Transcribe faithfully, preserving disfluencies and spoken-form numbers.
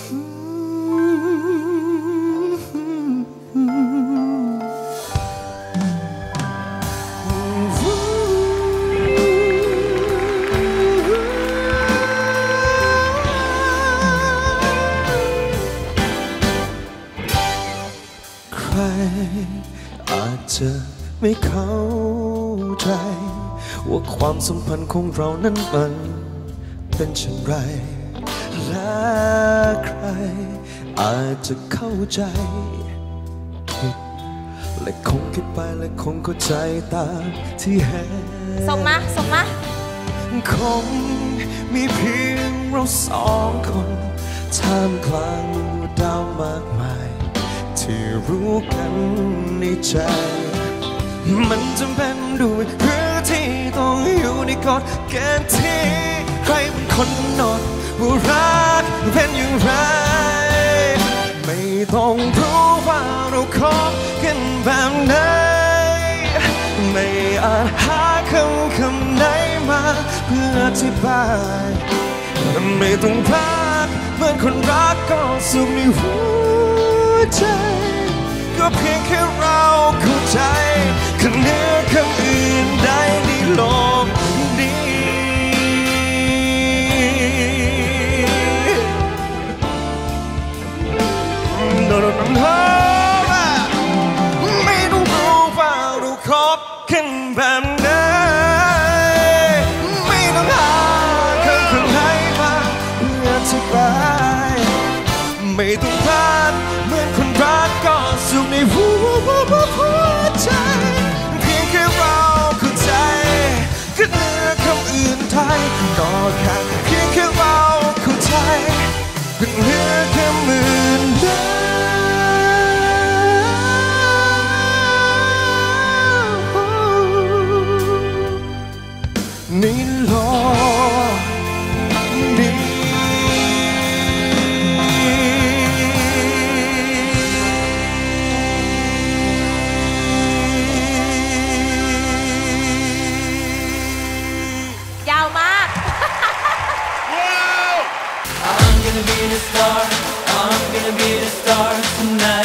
อาจจะไม่เข้าใจว่าความสัมพันธ์ของเรานั้นมันเป็นเช่นไรและใครอาจจะเข้าใจผิดและคงคิดไปและคงเข้าใจตามที่เห็นส่งมาส่งมาคงมีเพียงเราสองคนท่ามกลางดาวมากมายที่รู้กันในใจมันจำเป็นด้วยหรือที่ต้องอยู่ในกฎเกณฑ์ที่ใครเป็นคนกำหนดว่ารักเป็นอย่างไรไม่ต้องรู้ว่าเราคบกันแบบไหนไม่อาจหาคำคำไหนมาเพื่ออธิบายไม่ต้องรักเหมือนคนรักก็สุขในหัวใจก็เพียงแค่เราเข้าใจคำเหนือคำอื่นใดในโลกนี้โดนน้ำหอมไม่ต้องรู้ว่าเราคบกันแบบไหนไม่ต้องหาคำคำไหนมาเพื่ออธิบายไม่ต้องพลาดเหมือนคนรักก็สุขในหัวใจเพียงแค่เราเข้าใจก็เหนือคำอื่นไทยก็แค่เพียงแค่เราเข้าใจก็เหนือคำอื่นไทยนี่โลกนี้ยาวมาก I'm gonna be the star I'm gonna be the star tonight